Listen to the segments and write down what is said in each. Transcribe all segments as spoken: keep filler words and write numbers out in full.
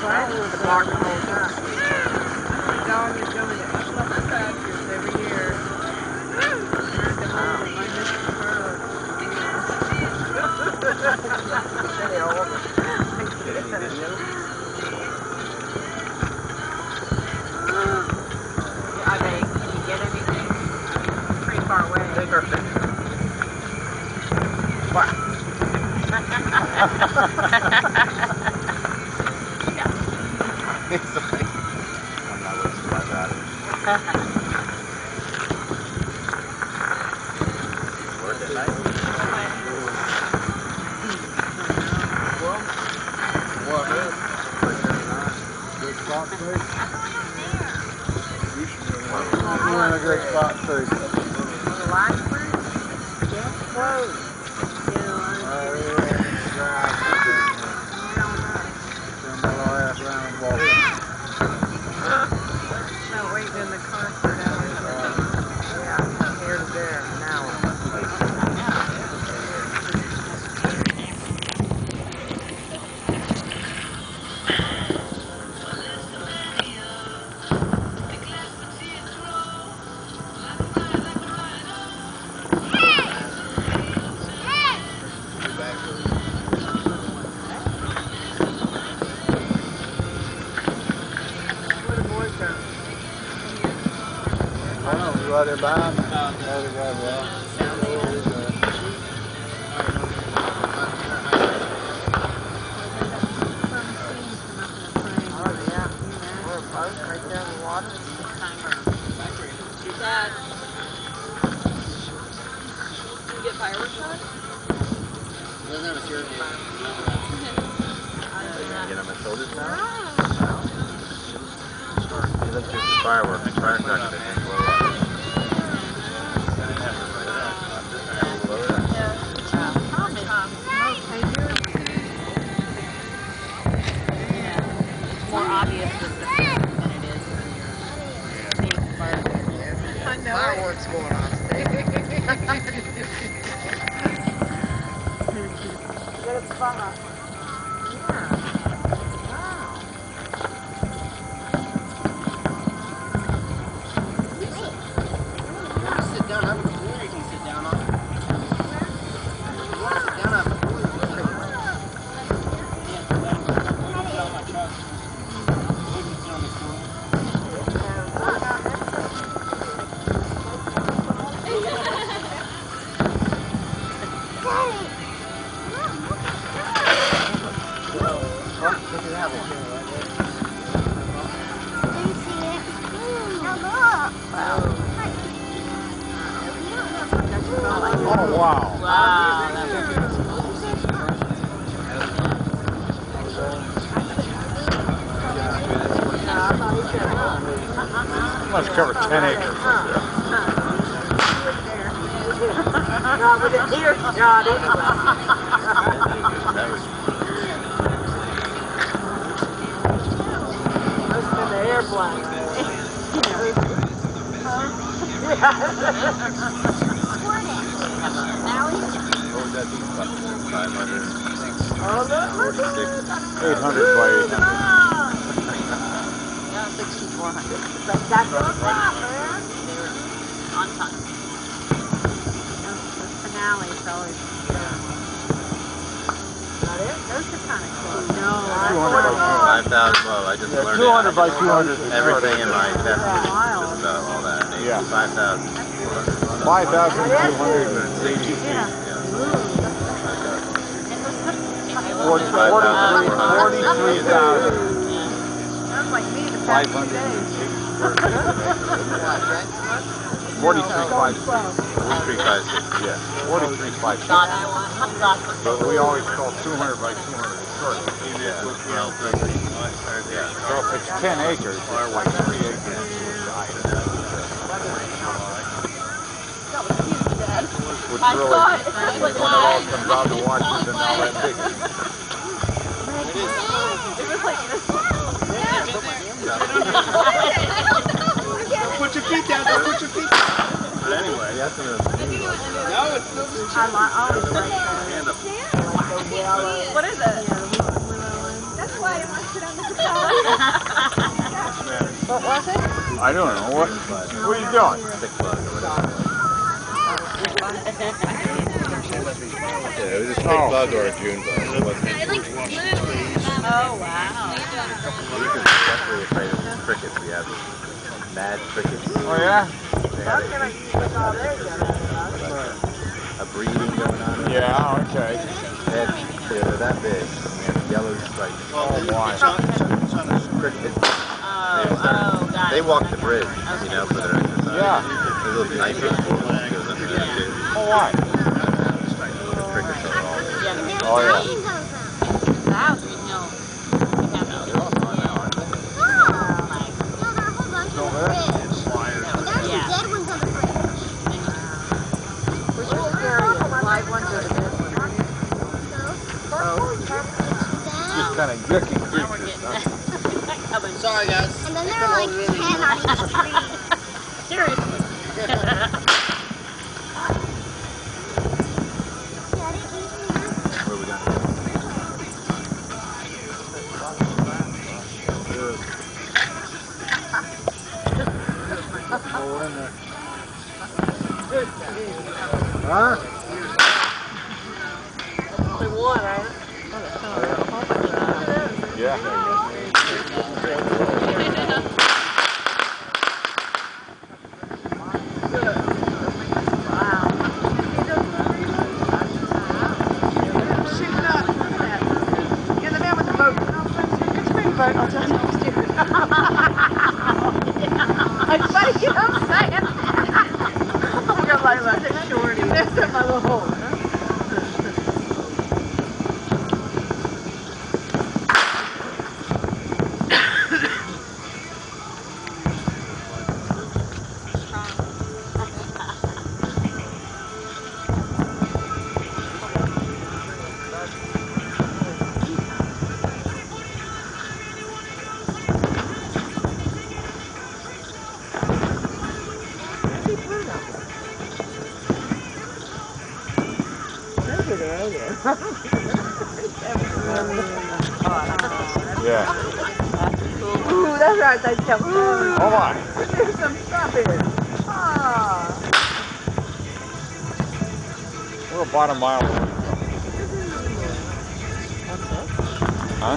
The bark the whole time. The dog is going to up the pastures every year. Trying to hold my Mister Bird. I mean, can you get anything? Pretty far away. Take our fish. What? It's okay. I'm not listening about that. Work at night? Well, what is? Good spot food? You're in a good spot food. The last one? Yeah, close. Oh, yeah. No, waiting in the car for that. Yeah, here to there, an hour. Right there behind me. Oh, there we go, well. Oh, yeah. We're a boat right there in the water. Dad, did you get fireworks on? Doesn't have a shirt. Get on my shoulders now? He looks just the fireworks. Firecrackers, I think, blow up. More obvious with the than it is when you're seeing fireworks. I know. Fireworks going on today. Good spot. Yeah. Wow. Sit down, have a floor you can sit down on. You want to sit down, have a floor you can sit down on. Oh, wow. Wow. Must cover ten acres. No, but it's here shot anyway. That was Must have been the airplane. what would that be? About five hundred. Oh, look, look, look. eight hundred by eight hundred. Yeah, sixty-four hundred. But that's on top, man. On time. The finale's always not it? Those are kind of close. No, five thousand, well, I just learned two hundred by two hundred. Everything in my test is about all that. Yeah. five thousand. five thousand two hundred eighty feet. Yeah. forty-three thousand. Sounds like me the past few days. forty-three five six. forty-three five six, yeah. forty-three five six. But we always call two hundred by two hundred short. Yeah. So if it's ten acres, it's like three acres to a side. Which really, when it all comes out to Washington, all that big. It was like this. Put your feet down, don't put your feet down. But anyway, that's an No, it's still the I always like What is it? That's why I want to sit on the guitar. I don't know. What, what are you doing? Stick bug or whatever. Yeah, it was a stick Oh. bug or a June bug. It wasn't a June bug. Oh, wow. We were especially afraid of these crickets. We have mad crickets. Oh, yeah? They had a, like, a breeding going on. Yeah, okay. They had, they're that big. They had yellow stripes. Oh, why? Crickets. Oh, oh, got They it. walk the bridge, you know, for their exercise. Yeah. There's a little sniper that goes under there too. Oh, why? The crickets are all. Yeah. Oh, yeah. The house, no. Just kind of yucky creatures, huh? Sorry, guys. And then there were like ten on each tree. Seriously. Where we going? Huh? Only one, right? Yeah. It's funny, you know what I'm saying? You're like, look, it's shorty. That's in my little hole. Yeah. Ooh, that's right, they jump. Ooh, Oh, my. there's some stuff here. Ah. We're about a mile away. Huh?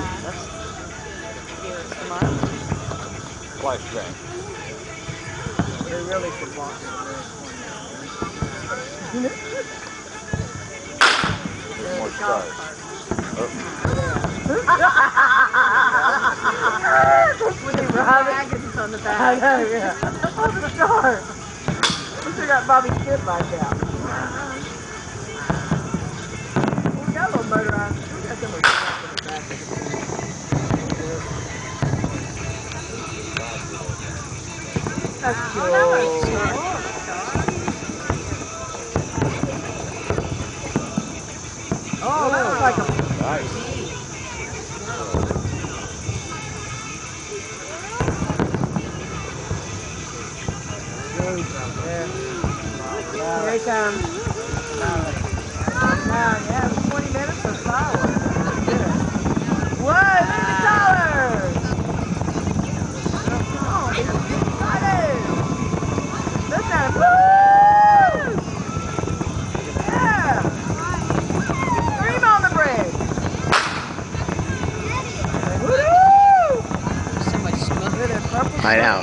Flashbang. They really should walk There's more stars. Oh. When they ride wagons on the back. I know, yeah. Oh, the star. We still got Bobby Kid back out. We got a little motorized. We got some of the back. That's cool. Oh, oh, that looks like a... Nice. Here he comes. Now, yeah, twenty minutes for flowers. That's good. Whoa, look at the colors! Oh, he's excited! Look at him. Woo! Yeah! Scream on the bridge! Woo! So much smoke. I know.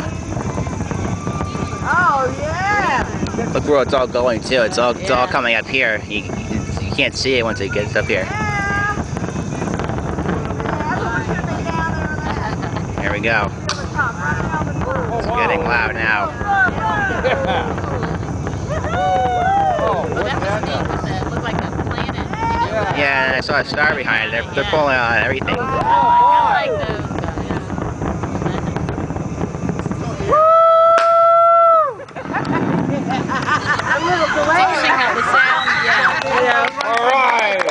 Oh, yeah! Look where it's all going too. It's all it's all coming up here. You, you can't see it once it gets up here. There we go. It's getting loud now. Oh, Well, what's that that was neat now? with the, it looked like a planet. You know? Yeah, and I saw a star behind it. They're, they're pulling on everything. I like those guys. A little delay. The sound, yeah. Yeah. All right.